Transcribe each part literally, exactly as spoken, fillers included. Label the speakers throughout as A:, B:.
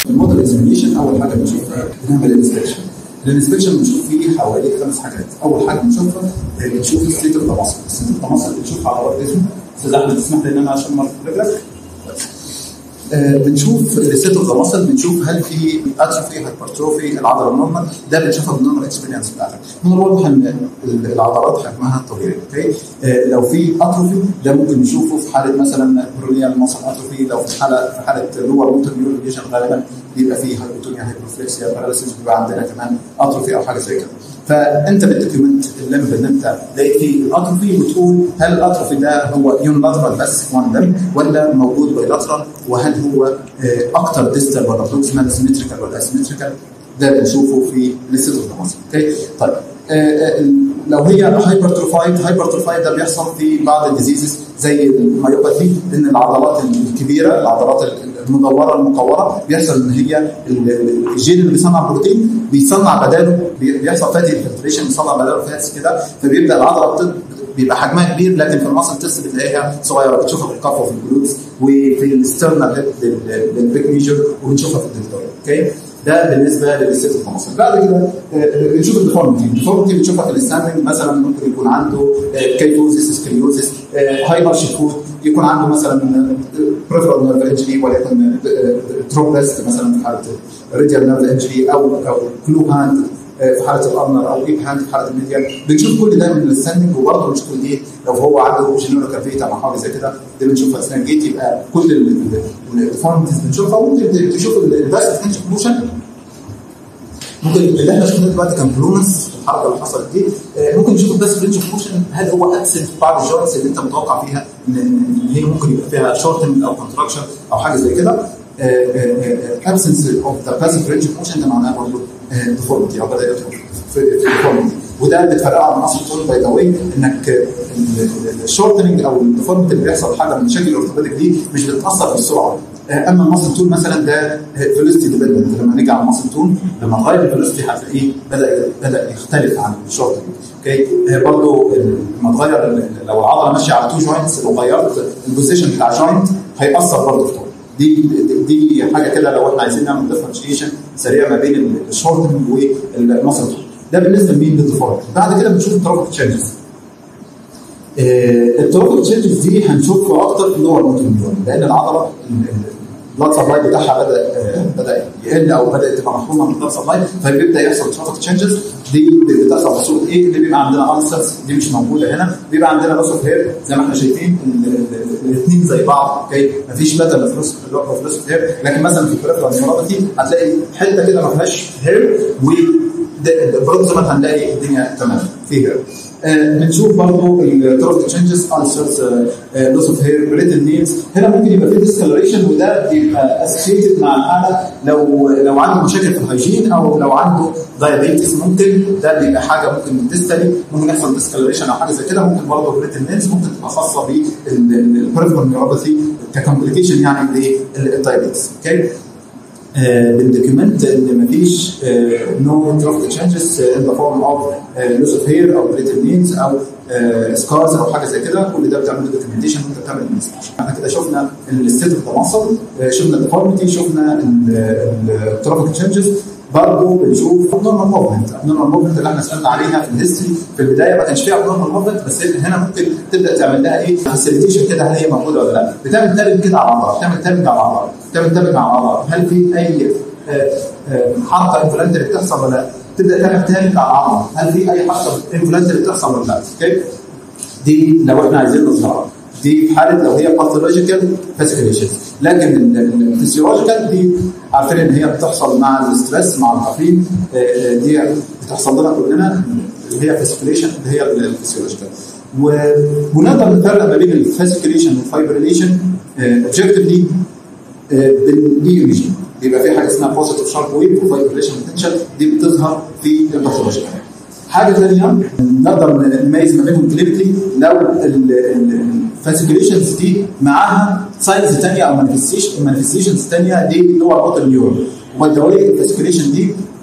A: الموديل اكزامينيشن اول حاجه بنشوفها بنعمل الانسبكشن. الانسبكشن بنشوف فيه حوالي خمس حاجات. اول حاجه بنشوفها بنشوف ستيت اوف ذا ماسل. ستيت اوف ذا ماسل بنشوف على ورق جسمه. استاذ احمد تسمح لي ان انا عشان مره رجلك آه بنشوف الستيت اوف ذا ماسل، بنشوف هل في اتروفي هايبرتروفي العضله النورمال. ده بنشوفها بالنورمال اكسبيرينس بتاعتك. من الواضح ان العضلات حجمها الطبيعي. اوكي آه لو في اتروفي ده ممكن نشوفه في حاله مثلا برونيال ماسل اتروفي. لو في حاله في حاله لور موتور نيورون ليجن غالبا بيبقى فيه هايبوتونيا هايبوفلكسيا باراليسيس، بيبقى عندنا كمان اتروفي او حاجه زي كده. فانت بالدوكيومنت الليمب ان انت لقيت فيه الاتروفي بتقول هل الاتروفي ده هو يونلاترال بس وان لمب ولا موجود بايلاترال، وهل هو اكتر ديستال ولا بروكسيمال سيمتريكال ولا اسيمتريكال. ده بنشوفه في الستيت اوف ذا ماسل. اوكي طيب آه لو هي هايبرتروفايد هايبرتروفايد ده بيحصل في بعض الديزيزز زي المايوباثي، ان العضلات الكبيره العضلات المدوره المكوره بيحصل ان هي الجين اللي بيصنع البروتين بيصنع بداله بيحصل فاتي انفلتريشن بيصنع بداله فاتس كده، فبيبدا العضله بيبقى حجمها كبير لكن في المصل تيست بتلاقيها صغيره. بتشوفها في الكف وفي الجلوتس وفي الاسترنال للبيك ميجر وبنشوفها في الدلتويد. اوكي ده بالنسبه للستيت اوف ذا ماسل. بعد كده بنشوف الديفورميتي. الديفورميتي بنشوفها في الستاندنج، مثلا ممكن يكون عنده كيفوزيس سكليوزيس هايبر شيفوت، يكون عنده مثلا بريفرال نيرف انجري وليكن تروبلست مثلا في حاله ريديال نيرف انجري او او كلو هاند في حاله الارنر او ايب هاند في حاله الميديال. بنشوف كل ده من الستاندنج، وبرضه بنشوف ايه لو هو عنده جينورا كافيتا او حاجه زي كده دي بنشوفها اثناء الجيت. يبقى كل الديفورميتيز بنشوفها. وممكن تشوف الفاست رينج اوف موشن. ممكن اللي احنا شفناه دلوقتي كان بلونس الحركه اللي حصلت دي. ممكن نشوف الباس رينج اوف موشن هل هو ابسنت في بعض الجوينتس اللي انت متوقع فيها ان هي ممكن يبقى فيها شورتنج او كونتراكشن او حاجه زي كده. ابسنس اوف ذا باسيف رينج اوف موشن ده معناه برضه ديفورميتي او بدايه في ديفورميتي. وده بتفرقه عن ماسل تون باي ذا واي، انك الشورتنج او الديفورميتي اللي بيحصل حاجه من مشاكل الاورثوبيديك دي مش بتتاثر بالسرعه. اما الماسل تون مثلا ده فيلوسيتي ديبندنت. لما نيجي على الماسل تون لما تغير الفيلوسيتي هتلاقيه بدا بدا يختلف عن الشورتنج. اوكي برضه لما تغير لو العضله ماشيه على تو جوينتس لو غيرت البوزيشن بتاع جوينت هيأثر برضه في دي دي حاجه كده. لو احنا عايزين نعمل ديفرنشيشن سريع ما بين الشورتنج والماسل تون ده بالنسبه لمين للديفورميتي. بعد كده بنشوف الترافيك تشينجز. الترافيك تشينجز دي هنشوفها اكتر في اللور موتور نيورون، لان العضله البلاد سبلاي بتاعها بدا بدا يقل او بدات تبقى محرومه من البلاد سبلاي، فبيبدا يحصل ترافيك تشينجز. دي بتحصل في صوره ايه اللي بيبقى عندنا انسرز دي مش موجوده هنا. بيبقى عندنا لوس اوف هير زي ما احنا شايفين الاثنين زي بعض. اوكي مفيش باترن في لوس اوف هير، لكن مثلا في البريفرال نيوروباثي هتلاقي حته كده ما فيهاش هير والبروكسيمال هنلاقي الدنيا تمام في هير. بنشوف برضه الترافيك تشينجز انسرز لوس اوف هير بريتل نيلز. هنا ممكن يبقى في ديسكلريشن وده بيبقى اسوشيتد مع الحاله لو لو عنده مشاكل في الهيجين او لو عنده دايابيتس. ممكن ده بيبقى حاجه ممكن ديستالي ممكن يحصل ديسكلريشن او حاجه زي كده. ممكن برضه بريتل نيلز ممكن تبقى خاصه بالبريفرال نيوروباثي ككومبليكيشن يعني للدايابيتس. اوكي بالدوكيومنت ان مفيش نو ترافيك تشينجز ان ذا فورم اوف لوس اوف هير او بريتل نيلز او سكارز او حاجه زي كده. كل ده بتعمل دوكيومنتيشن وانت بتعمل انفستيجيشن. احنا كده شفنا الستيت اوف ذا ماسل، شفنا الديفورميتي، شفنا الترافيك تشينجز. برضه بنشوف نورمال موفمنت. نورمال موفمنت اللي احنا سالنا عليها في الهيستوري في البدايه ما كانش فيها نورمال موفمنت، بس هنا ممكن تبدا تعمل لها ايه فاسيليتيشن كده هل هي موجوده ولا لا. بتعمل تابنج كده على العضله، بتعمل تابنج على العضله، بتعمل تابنج على العضله هل في اي حركه انفلانتري بتحصل ولا لا. تبدا تعمل تابنج على العضله هل في اي حركه انفلانتري بتحصل ولا لا. اوكي دي لو احنا عايزين نظهرها دي في حاله لو هي باثولوجيكال فاسيكيليشن. لكن الفسيولوجيكال دي عارفين ان هي بتحصل مع الاسترس مع الكافيين. دي بتحصل لنا كلنا اللي هي فاسيكيليشن اللي هي الفسيولوجيكال. ونقدر نفرق ما بين الفاسيكيليشن والفايبريليشن اوبجكتيفلي بالايميجين. بيبقى في حاجه اسمها بوزيتيف شارب ويف وفايبريليشن بوتنشال دي بتظهر في الباثولوجيكال. حاجه ثانيه نقدر نميز ما بينهم كلينيكلي لو الفاسيكيليشنز دي معاها ساينز ثانيه او مانيفستيشنز ثانيه دي اللي هو البوتل نيورون. وباي ذا واي الفاسيكيليشن دي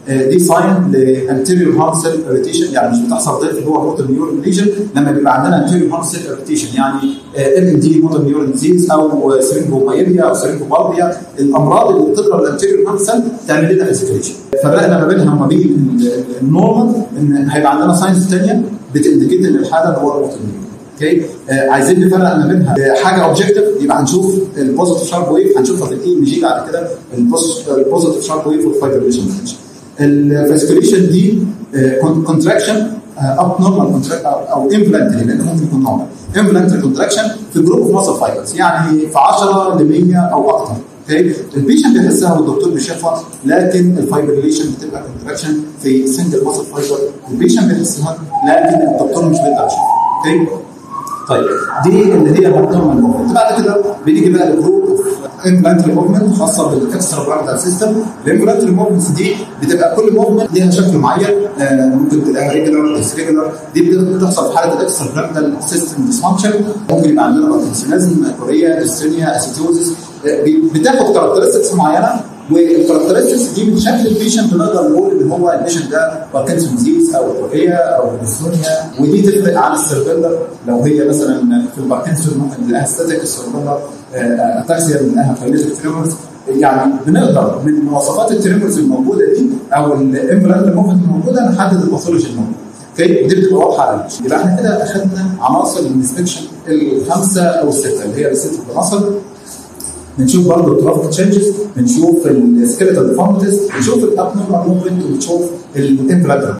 A: دي ساين لانتيريور هارد سيل اريتيشن، يعني مش بتحصل غير في هو موتور نيورون ليجن لما بيبقى عندنا انتيريور هارد سيل اريتيشن، يعني ام ام دي موتور نيورون ديزيز او سيرينجومايليا او سيرينجوبالبيا، الامراض اللي بتضرب الانتيريور هارد سيل تعمل لنا فاسيكيليشن. فرقنا ما بينها وما بين النورمال ان هيبقى عندنا ساينز ثانيه بتنديكيت ان الحاله هو الموتور نيورون. اوكي آه عايزين نفرق ما بينها حاجه اوبجكتيف، يبقى هنشوف البوزيتيف شارب ويف، هنشوفها في الاي ام جي بعد كده البوزيتيف شارب ويف والفايبريشن. الفاسكوليشن دي كونتراكشن اب نورمال او انفلانتري، لان ممكن يكون نورمال انفلانتري كونتراكشن في جروب اوف ماسل فايبرز، يعني في عشرة ل مية او اكثر. اوكي البيشنت بيحسها والدكتور بيشوفها، لكن الفايبريليشن بتبقى كونتراكشن في سنجل ماسل فايبر، البيشنت بيحسها لكن الدكتور مش بيقدر يشوفها. اوكي طيب دي اللي هي النورمال موفمنت. بعد كده بنيجي بقى لجروب اوف انفلانتري موفمنت خاصه بالاكسترا براندال سيستم. الانفلانتري موفمنتس دي بتبقى كل موفمنت ليها شكل معين، آه ممكن تلاقيها ريجولار ديس ريجولار، دي بتحصل في حاله الاكسترا براندال سيستم ديسفانكشن. ممكن يبقى عندنا باركنسونيزم، كوريا، ديستينيا، اسيتوزيس، آه بتاخد كاركترستكس معينه، والكاركترستكس دي من شكل البيشنت بنقدر نقول ان هو البيشنت ده باركنسون ديزيز او كوريا او ديستينيا. ودي تفرق عن السيربيلر، لو هي مثلا في الباركنسون ممكن نلاقيها ستاتيك، السيربيلر اتاكسيا بنلاقيها كاينيتيك تريمورز. يعني بنقدر من مواصفات التريمورز الموجوده دي او الانفلانتري موفمنت الموجوده نحدد الباثولوجي الموجود. اوكي دي بتبقى واضحه على البيشنت. يبقى احنا كده اخذنا عناصر الانسبكشن الخمسه او السته اللي هي الست عناصر. بنشوف برضه الترافيك تشينجز، بنشوف السكيلتال ديفورميتيز، بنشوف الابنورمال موفمنت، وبنشوف الانفلانتري